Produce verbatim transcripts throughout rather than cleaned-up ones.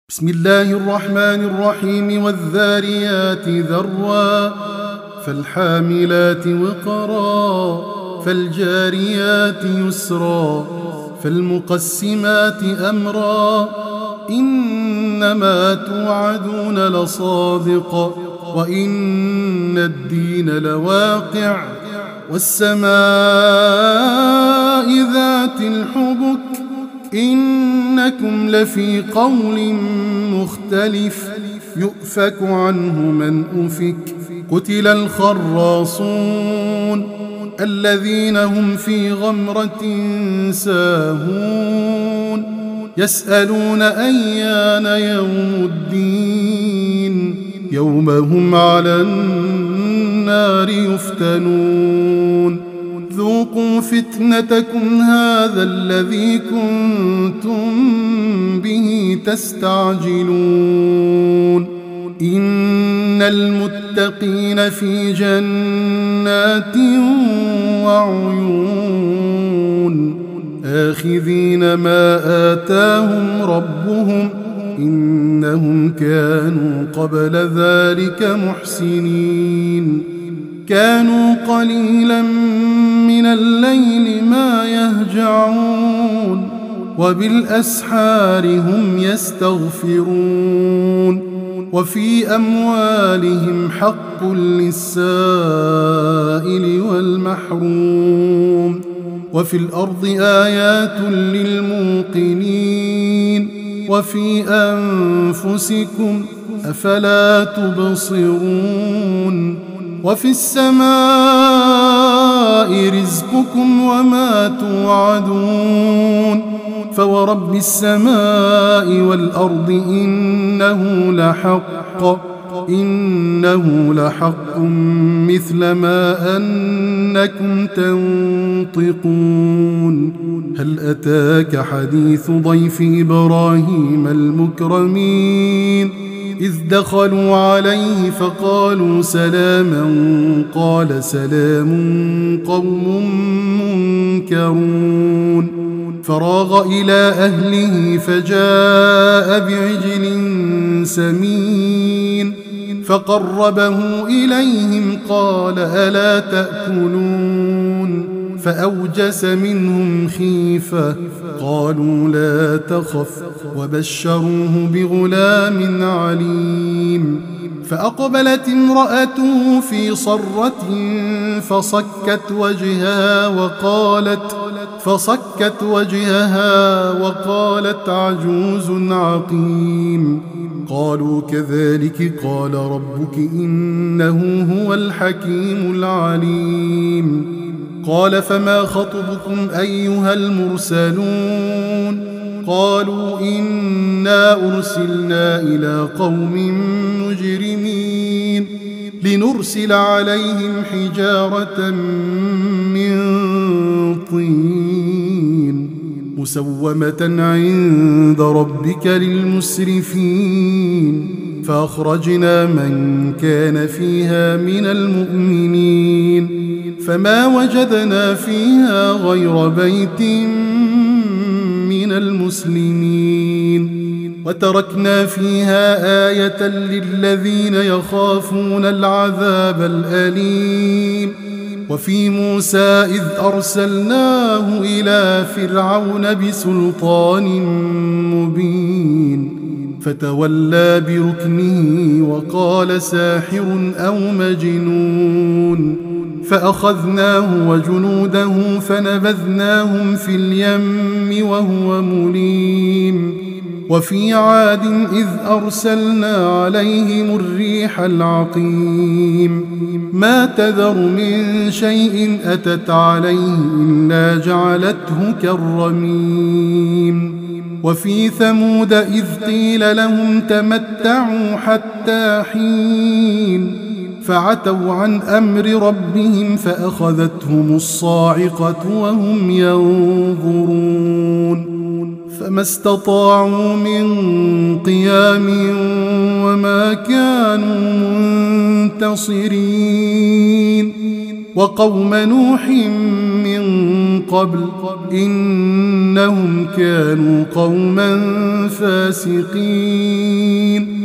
بسم الله الرحمن الرحيم والذاريات ذروا فالحاملات وقرا فالجاريات يسرا فالمقسمات أمرا إنما توعدون لصادق وإن الدين لواقع والسماء ذات الحبك إنكم لفي قول مختلف يؤفك عنه من أفك قتل الخراصون الذين هم في غمرة ساهون يسألون أيان يوم الدين يوم هم على النار يفتنون ذوقوا فتنتكم هذا الذي كنتم به تستعجلون إن المتقين في جنات وعيون آخذين ما آتاهم ربهم إنهم كانوا قبل ذلك محسنين كانوا قليلا من الليل ما يهجعون وبالأسحار هم يستغفرون وفي أموالهم حق للسائل والمحروم وفي الأرض آيات للموقنين وفي أنفسكم أفلا تبصرون وفي السماء رزقكم وما توعدون فورب السماء والأرض إنه لحق إنه لحق مثل ما أنكم تنطقون هل أتاك حديث ضيف إبراهيم المكرمين إذ دخلوا عليه فقالوا سلاما قال سلام قوم منكرون فراغ إلى أهله فجاء بعجل سمين فقربه إليهم قال ألا تأكلون فأوجس منهم خيفة قالوا لا تخف وبشروه بغلام عليم فأقبلت امرأته في صرة فصكت وجهها وقالت فصكت وجهها وقالت عجوز عقيم قالوا كذلك قال ربك إنه هو الحكيم العليم قال فما خطبكم أيها المرسلون قالوا إنا أرسلنا إلى قوم مجرمين لنرسل عليهم حجارة من طين مسومة عند ربك للمسرفين فأخرجنا من كان فيها من المؤمنين فما وجدنا فيها غير بيت من المسلمين وتركنا فيها آية للذين يخافون العذاب الأليم وفي موسى إذ أرسلناه إلى فرعون بسلطان مبين فتولى بركنه وقال ساحر أو مجنون فأخذناه وجنوده فنبذناهم في اليم وهو مليم وفي عاد إذ أرسلنا عليهم الريح العقيم ما تذر من شيء أتت عليه إلا جعلته كالرميم وفي ثمود إذ قيل لهم تمتعوا حتى حين فعتوا عن أمر ربهم فأخذتهم الصاعقة وهم ينظرون فما استطاعوا من قيام وما كانوا منتصرين وقوم نوح من قبل إنهم كانوا قوما فاسقين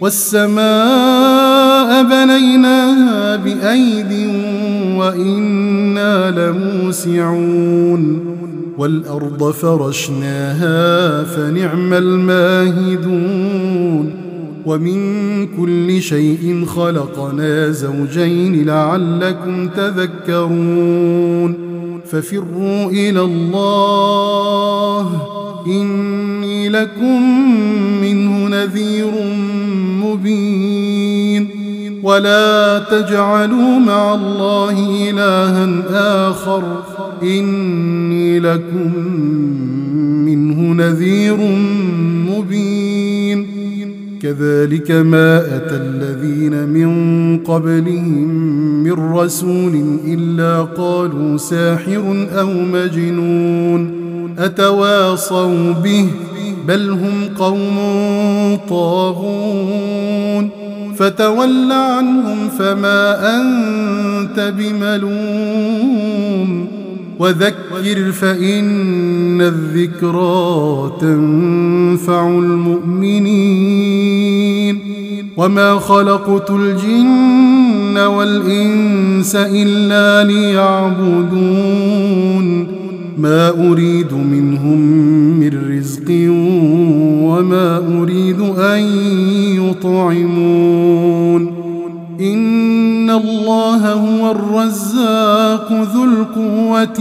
والسماء بنيناها بأيد وإنا لموسعون والأرض فرشناها فنعم الماهدون ومن كل شيء خلقنا زوجين لعلكم تذكرون ففروا إلى الله إني لكم منه نذير مبين ولا تجعلوا مع الله إلها آخر إني لكم منه نذير مبين كذلك ما أتى الذين من قبلهم من رسول إلا قالوا ساحر أو مجنون أتواصوا به بل هم قوم طاغون فتول عنهم فما أنت بملوم وذكر فإن الذكرى تنفع المؤمنين وما خلقت الجن والإنس إلا ليعبدون ما أريد منهم من رزق وما أريد أن يطعمون إن الله هو الرزاق ذو القوة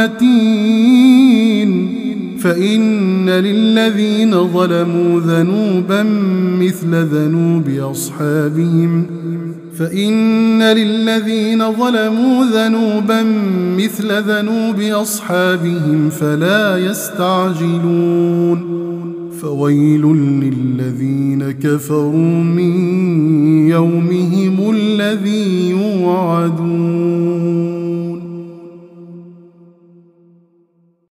المتين فإن للذين ظلموا ذنوبا مثل ذنوب أصحابهم فإن للذين ظلموا ذنوبا مثل ذنوب أصحابهم فلا يستعجلون فويل للذين كفروا من يومهم الذي يوعدون